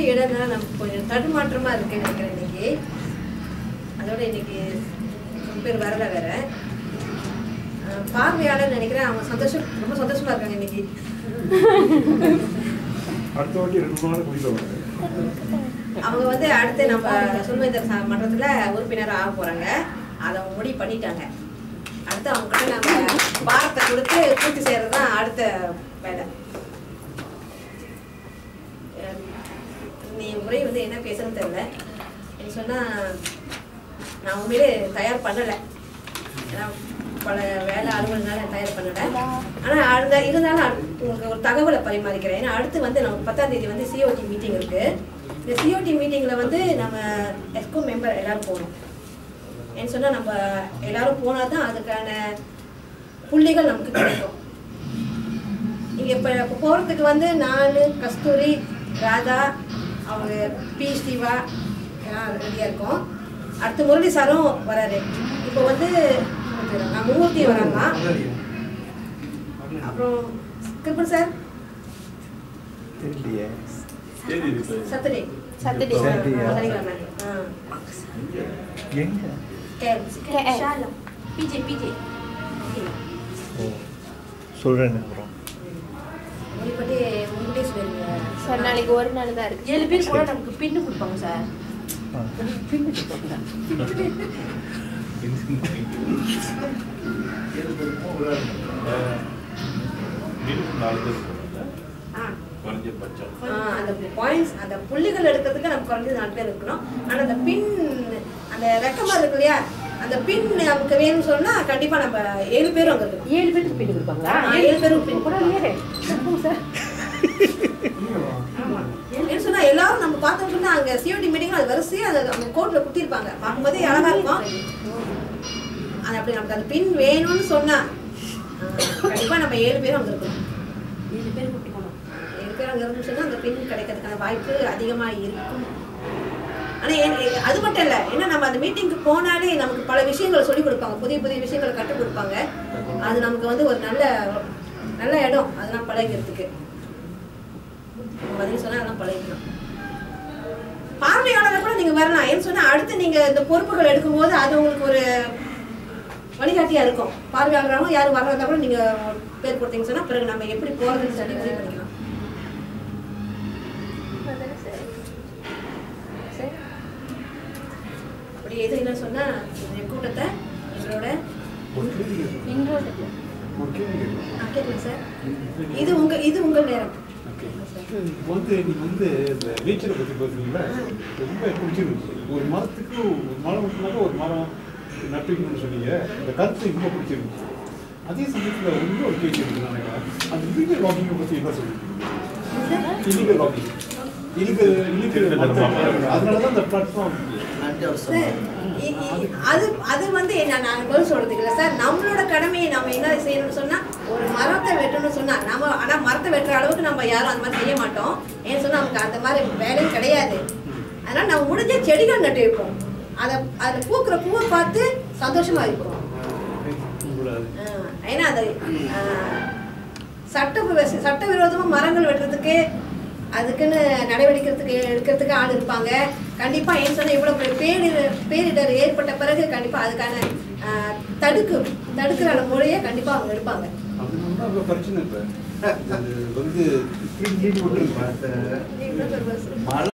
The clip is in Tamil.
இடம்னா நமக்கு கொஞ்சம் தடுமாற்றமா இருக்குன்னு நினைக்கிறேன் இன்னைக்கு. அதோட இன்னைக்கு ரொம்ப பேர் வரல வேற பார்வையாளர் நினைக்கிறேன். அவங்க ரொம்ப சந்தோஷமா இருக்காங்க இன்னைக்கு. அடுத்த வாட்டி 2 நாள் குடிக்க அவங்க வந்து அடுத்து நம்ம சொல்வேந்தர் மன்றத்துல உறுப்பினராக ஆக போறாங்க. அதை அவங்க முடிவு பண்ணிட்டாங்க. அடுத்து அவங்க கிட்ட நம்ம பாரத்தை கொடுத்து பூர்த்தி செய்யறதுதான் அடுத்த வேலை. நீ முறை வந்து என்ன பேசுறதுன்னு தெரியல. நீ சொன்னா நான் உண்மையிலே தயார் பண்ணலை. ஏன்னா பல வேலை அலுவலனால தயார் பண்ணலை. ஆனால் இருந்தாலும் உங்களுக்கு ஒரு தகவலை பரிமாறிக்கிறேன். ஏன்னா அடுத்து வந்து நம்ம 10ஆம் தேதி வந்து சிஓடி மீட்டிங் இருக்கு. இந்த சிஓடி மீட்டிங்கில் வந்து நம்ம எஸ்கோ மெம்பர் எல்லாரும் போகணும். ஏன்னு சொன்னால் நம்ம எல்லாரும் போனால் தான் அதுக்கான புள்ளிகள் நமக்கு கிடைக்கும். இங்கே இப்போ போகிறதுக்கு வந்து நான், கஸ்தூரி, ராதா, அவங்க பி சிவா எல்லாம் ரெடியாக இருக்கோம். அடுத்து முரளி சாரும் வராரு. இப்போ வந்து மூர்த்தி வராங்களா, அப்புறம் கிருப்பன் சார், சத்துடே சனிக்கிழமை சொல்றேன். அப்புறம் சார் நாளைக்கு ஒரு நாள் தான் இருக்கு. 7 பேர் கூட நமக்கு பின்னு கொடுப்பாங்க சார். பின்னு கொடுப்பாங்க. அந்த பாயிண்ட்ஸ் அந்த புள்ளிகள் எடுக்கிறதுக்கு நம்ம குறைஞ்சது 4 பேர் இருக்கணும். ஆனால் அந்த பின் அந்த ரெக்கமா இருக்கு இல்லையா, அந்த பின் நமக்கு வேணும்னு சொன்னா கண்டிப்பா நம்ம 7 பேரும் அங்க இருக்கணும். 7 பேருக்கு பின் கொடுப்பாங்களா? 7 பேரும் பின் கூட சார். ஏன்னு சொன்னா எல்லாரும் நம்ம பார்த்தோம்னு சொன்னா அங்க சிஓடி மீட்டிங் அது வரிசையா அந்த கோட்ல குத்திருப்பாங்க. பார்க்கும்போதே அழகா இருக்கும். அது அப்படி நமக்கு அந்த பின் வேணும்னு சொன்னா கண்டிப்பா நம்ம 7 பேரும் அங்க இருக்கணும். 7 பேர் கூட்டிக்கணும். 7 பேர் அங்க இருந்து சொன்னா அந்த பின் கிடைக்கிறதுக்கான வாய்ப்பு அதிகமா இருக்கும். ஆனா அது மட்டும் இல்ல, ஏன்னா நம்ம அந்த மீட்டிங்க்கு போனாலே நமக்கு பல விஷயங்களை சொல்லிக் கொடுப்பாங்க, புதிய புதிய விஷயங்களை கற்றுக் கொடுப்பாங்க. அது நமக்கு வந்து ஒரு நல்ல இடம். அதெல்லாம் பழகிறதுக்கு பதில் சொன்னா அதெல்லாம் பழகிக்கணும். பார்வையாளரை கூட நீங்க வரலாம். ஏன்னு சொன்னா அடுத்து நீங்க இந்த பொறுப்புகள் எடுக்கும்போது அது உங்களுக்கு ஒரு வழிகாட்டியா இருக்கும். பார்வையாளராகவும் யாரும் வர்றதா கூட நீங்க பேர் கொடுத்தீங்கன்னு சொன்னா பிறகு நம்ம எப்படி போறதுன்னு சொல்லி முடிவு பண்ணிக்கலாம். அப்படி எது என்ன சொன்னா இந்த கூட்டத்தை எங்களோட கேட்கலாம் சார். இது உங்க நேரம். வந்து நீங்க வந்து இந்த நேச்சரை பத்தி பேசுறீங்களா, ரொம்ப பிடிச்சிருந்துச்சு. ஒரு மரத்துக்கு ஒரு மரம் நட்டுக்கணும்னு சொன்னீங்க. அந்த கருத்து ரொம்ப பிடிச்சிருந்துச்சு. அதே சமயத்தில் இன்னும் ஒரு கேள்வி இருக்கு. நினைக்கிறேன் அந்த இல்லீகல் லாகிங்கை பற்றி என்ன சொல்லிருக்கீங்க? இல்லீகல் லாகிங் அதனாலதான் இந்த பிளாட்ஃபார்ம் அது வந்து நான் பதில் சொல்றதுக்கு இல்லை சார். நம்மளோட கடமையை நம்ம என்ன செய்யணும்னு சொன்னா ஒரு மரத்தை வெட்டணும்னு சொன்னா நம்ம ஆனா மரத்தை வெட்டுற அளவுக்கு நம்ம யாரும் அந்த மாதிரி செய்ய மாட்டோம். ஏன்னு சொன்னா நமக்கு அந்த மாதிரி வேலையும் கிடையாது. அதனால நம்ம முடிஞ்ச செடிகள் நட்டு வைப்போம். அதை பூக்குற பூவை பார்த்து சந்தோஷமா இருக்கும். ஏன்னா அது சட்டவிரோதமா மரங்கள் வெட்டுறதுக்கு அதுக்குன்னு நடவடிக்கை எடுக்கிறதுக்கு ஆள் இருப்பாங்க கண்டிப்பா. ஏன்னு சொன்னா இவ்வளவு பேரிடர் ஏற்பட்ட பிறகு கண்டிப்பா அதுக்கான தடுக்கிற முறையை கண்டிப்பா அவங்க எடுப்பாங்க. பிரச்சனை